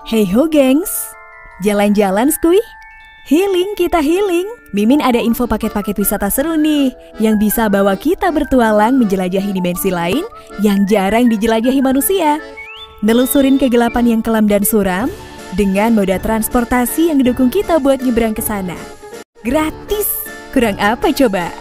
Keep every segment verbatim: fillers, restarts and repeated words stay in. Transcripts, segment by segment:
Hey ho gengs, jalan-jalan skuy? Healing kita healing. Mimin ada info paket-paket wisata seru nih yang bisa bawa kita bertualang menjelajahi dimensi lain yang jarang dijelajahi manusia. Nelusurin kegelapan yang kelam dan suram dengan moda transportasi yang didukung kita buat nyebrang ke sana. Gratis, kurang apa coba?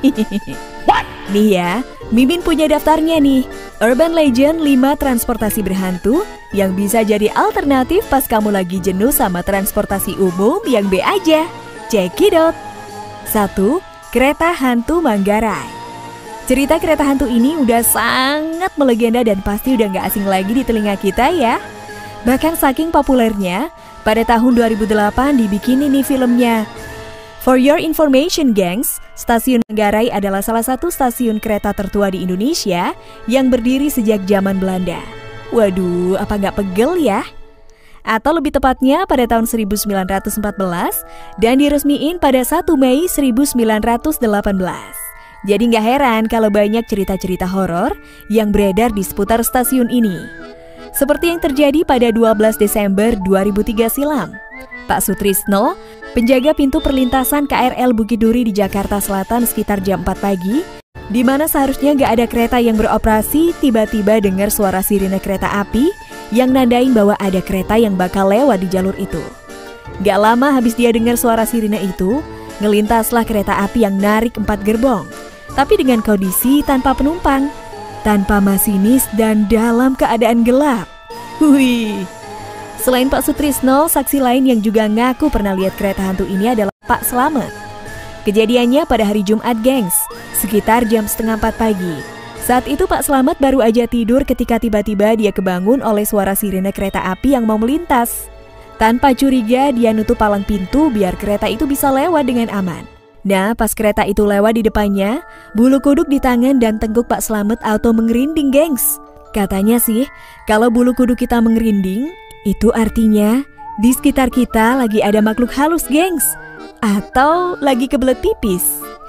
Nih ya, Mimin punya daftarnya nih. Urban Legend lima transportasi berhantu yang bisa jadi alternatif pas kamu lagi jenuh sama transportasi umum yang B aja. Check it out. satu. Kereta Hantu Manggarai. Cerita kereta hantu ini udah sangat melegenda dan pasti udah gak asing lagi di telinga kita ya. Bahkan saking populernya, pada tahun dua ribu delapan dibikin nih filmnya. For your information gengs, Stasiun Manggarai adalah salah satu stasiun kereta tertua di Indonesia yang berdiri sejak zaman Belanda. Waduh, apa nggak pegel ya? Atau lebih tepatnya pada tahun seribu sembilan ratus empat belas dan diresmiin pada satu Mei seribu sembilan ratus delapan belas. Jadi nggak heran kalau banyak cerita-cerita horor yang beredar di seputar stasiun ini. Seperti yang terjadi pada dua belas Desember dua ribu tiga silam. Pak Sutrisno, penjaga pintu perlintasan K R L Bukit Duri di Jakarta Selatan sekitar jam empat pagi, di mana seharusnya nggak ada kereta yang beroperasi, tiba-tiba dengar suara sirine kereta api yang nandain bahwa ada kereta yang bakal lewat di jalur itu. Gak lama habis dia dengar suara sirine itu, ngelintaslah kereta api yang narik empat gerbong, tapi dengan kondisi tanpa penumpang, tanpa masinis dan dalam keadaan gelap. Wih. Selain Pak Sutrisno, saksi lain yang juga ngaku pernah lihat kereta hantu ini adalah Pak Slamet. Kejadiannya pada hari Jumat gengs, sekitar jam setengah empat pagi. Saat itu Pak Slamet baru aja tidur ketika tiba-tiba dia kebangun oleh suara sirine kereta api yang mau melintas. Tanpa curiga dia nutup palang pintu biar kereta itu bisa lewat dengan aman. Nah pas kereta itu lewat di depannya, bulu kuduk di tangan dan tengkuk Pak Slamet auto mengerinding gengs. Katanya sih, kalau bulu kuduk kita mengerinding, itu artinya di sekitar kita lagi ada makhluk halus gengs. Atau lagi kebelet pipis.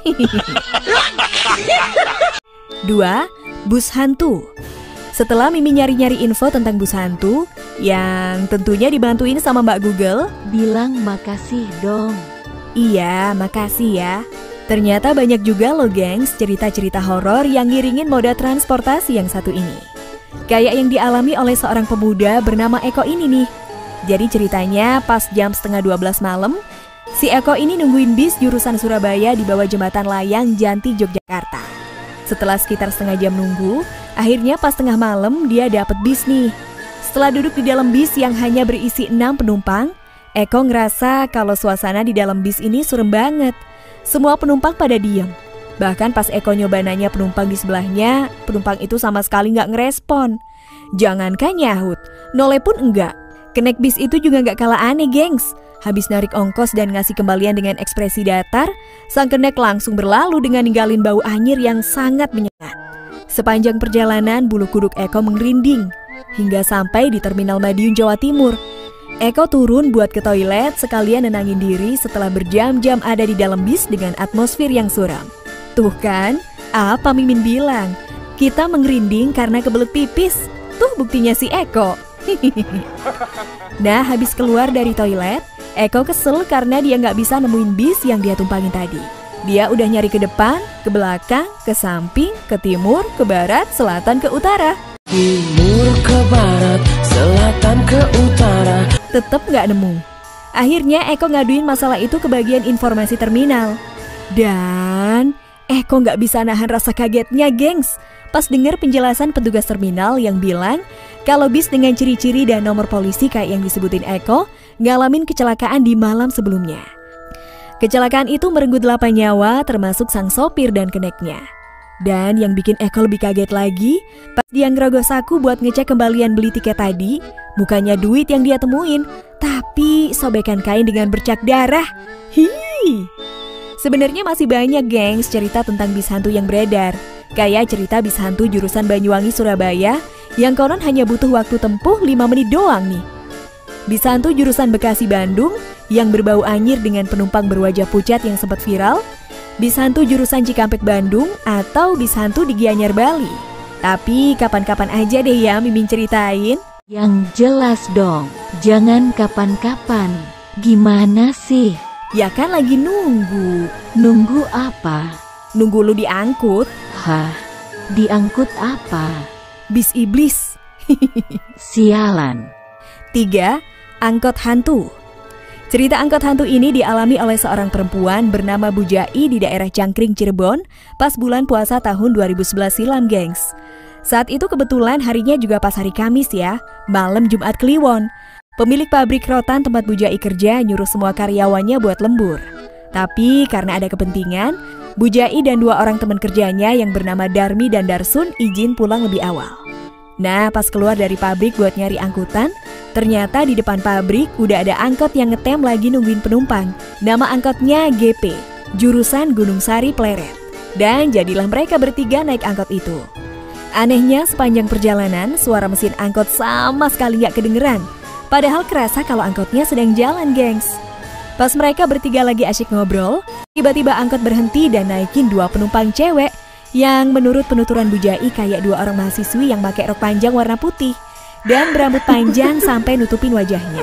Dua. Bus hantu. Setelah Mimi nyari-nyari info tentang bus hantu, yang tentunya dibantuin sama Mbak Google, bilang makasih dong. Iya, makasih ya. Ternyata banyak juga loh gengs cerita-cerita horor yang ngiringin moda transportasi yang satu ini. Kayak yang dialami oleh seorang pemuda bernama Eko ini nih. Jadi ceritanya pas jam setengah dua belas malam, si Eko ini nungguin bis jurusan Surabaya di bawah jembatan layang Janti, Yogyakarta. Setelah sekitar setengah jam nunggu, akhirnya pas tengah malam dia dapet bis nih. Setelah duduk di dalam bis yang hanya berisi enam penumpang, Eko ngerasa kalau suasana di dalam bis ini surem banget. Semua penumpang pada diem. Bahkan pas Eko nyoba nanya penumpang di sebelahnya, penumpang itu sama sekali nggak ngerespon. Jangankan nyahut, noleh pun enggak. Kenek bis itu juga nggak kalah aneh gengs. Habis narik ongkos dan ngasih kembalian dengan ekspresi datar, sang kenek langsung berlalu dengan ninggalin bau anyir yang sangat menyengat. Sepanjang perjalanan bulu kuduk Eko mengerinding, hingga sampai di Terminal Madiun, Jawa Timur. Eko turun buat ke toilet sekalian nenangin diri setelah berjam-jam ada di dalam bis dengan atmosfer yang suram. Tuh kan, apa Mimin bilang? Kita mengerinding karena kebelet pipis. Tuh buktinya si Eko. Nah, habis keluar dari toilet, Eko kesel karena dia nggak bisa nemuin bis yang dia tumpangin tadi. Dia udah nyari ke depan, ke belakang, ke samping, ke timur, ke barat, selatan, ke utara. Timur ke barat, selatan ke utara. Tetep nggak nemu. Akhirnya Eko ngaduin masalah itu ke bagian informasi terminal. Dan Eko nggak bisa nahan rasa kagetnya gengs pas dengar penjelasan petugas terminal yang bilang kalau bis dengan ciri-ciri dan nomor polisi kayak yang disebutin Eko ngalamin kecelakaan di malam sebelumnya. Kecelakaan itu merenggut delapan nyawa termasuk sang sopir dan keneknya. Dan yang bikin Eko lebih kaget lagi, pas dia ngerogoh saku buat ngecek kembalian beli tiket tadi, bukannya duit yang dia temuin, tapi sobekan kain dengan bercak darah. Hiii. Sebenarnya masih banyak gengs cerita tentang bis hantu yang beredar. Kayak cerita bis hantu jurusan Banyuwangi Surabaya yang konon hanya butuh waktu tempuh lima menit doang nih. Bis hantu jurusan Bekasi Bandung yang berbau anyir dengan penumpang berwajah pucat yang sempat viral. Bis hantu jurusan Cikampek Bandung atau bis hantu di Gianyar Bali. Tapi kapan-kapan aja deh ya Mimin ceritain. Yang jelas dong, jangan kapan-kapan. Gimana sih? Ya kan lagi nunggu. Nunggu apa? Nunggu lu diangkut. Hah? Diangkut apa? Bis iblis. Sialan. Tiga. Angkot hantu. Cerita angkot hantu ini dialami oleh seorang perempuan bernama Bu Jai di daerah Cangkring, Cirebon pas bulan puasa tahun dua ribu sebelas silam, gengs. Saat itu kebetulan harinya juga pas hari Kamis ya, malam Jumat Kliwon. Pemilik pabrik rotan tempat Bu Jai kerja nyuruh semua karyawannya buat lembur. Tapi karena ada kepentingan, Bu Jai dan dua orang teman kerjanya yang bernama Darmi dan Darsun izin pulang lebih awal. Nah, pas keluar dari pabrik buat nyari angkutan, ternyata di depan pabrik udah ada angkot yang ngetem lagi nungguin penumpang. Nama angkotnya G P, jurusan Gunung Sari Pleret. Dan jadilah mereka bertiga naik angkot itu. Anehnya sepanjang perjalanan, suara mesin angkot sama sekali gak kedengeran. Padahal kerasa kalau angkotnya sedang jalan, gengs. Pas mereka bertiga lagi asyik ngobrol, tiba-tiba angkot berhenti dan naikin dua penumpang cewek yang menurut penuturan Bu Jai kayak dua orang mahasiswi yang pakai rok panjang warna putih dan berambut panjang sampai nutupin wajahnya.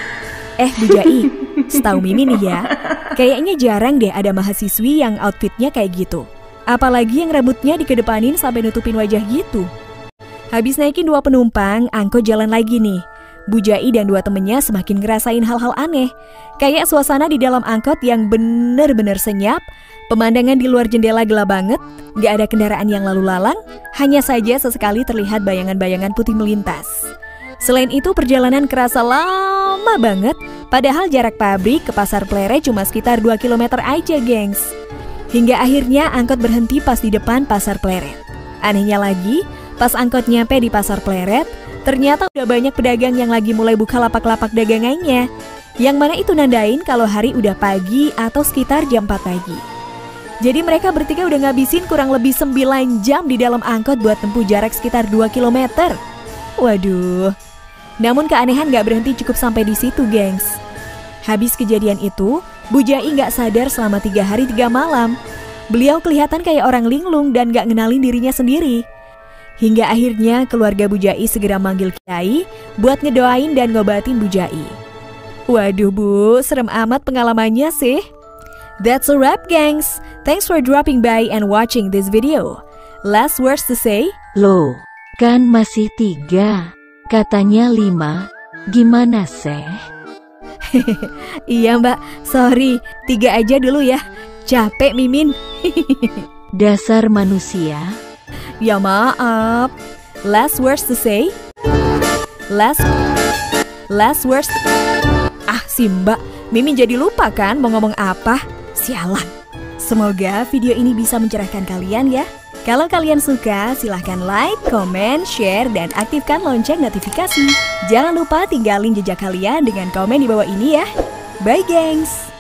Eh Bu Jai, setahu Mimi nih ya, kayaknya jarang deh ada mahasiswi yang outfitnya kayak gitu. Apalagi yang rambutnya dikedepanin sampai nutupin wajah gitu. Habis naikin dua penumpang, angkot jalan lagi nih. Bu Jai dan dua temennya semakin ngerasain hal-hal aneh. Kayak suasana di dalam angkot yang bener-bener senyap. Pemandangan di luar jendela gelap banget, gak ada kendaraan yang lalu lalang, hanya saja sesekali terlihat bayangan-bayangan putih melintas. Selain itu perjalanan kerasa lama banget, padahal jarak pabrik ke Pasar Pleret cuma sekitar dua kilometer aja, gengs. Hingga akhirnya angkot berhenti pas di depan Pasar Pleret. Anehnya lagi, pas angkot nyampe di Pasar Pleret, ternyata udah banyak pedagang yang lagi mulai buka lapak-lapak dagangannya. Yang mana itu nandain kalau hari udah pagi atau sekitar jam empat pagi. Jadi mereka bertiga udah ngabisin kurang lebih sembilan jam di dalam angkot buat tempuh jarak sekitar dua kilometer. Waduh. Namun keanehan gak berhenti cukup sampai di situ, gengs. Habis kejadian itu, Bu Jai gak sadar selama tiga hari tiga malam. Beliau kelihatan kayak orang linglung dan gak ngenalin dirinya sendiri. Hingga akhirnya keluarga Bu Jai segera manggil kiai buat ngedoain dan ngobatin Bu Jai. Waduh Bu, serem amat pengalamannya sih. That's a wrap, gengs. Thanks for dropping by and watching this video. Last words to say? Loh, kan masih tiga. Katanya lima. Gimana sih? Iya mbak, sorry. Tiga aja dulu ya. Capek Mimin. Dasar manusia. Ya maaf. Last words to say? Last Last words. Ah si mbak, Mimin jadi lupa kan mau ngomong apa. Sialan. Semoga video ini bisa mencerahkan kalian ya. Kalau kalian suka, silahkan like, komen, share, dan aktifkan lonceng notifikasi. Jangan lupa tinggalin jejak kalian dengan komen di bawah ini ya. Bye gengs.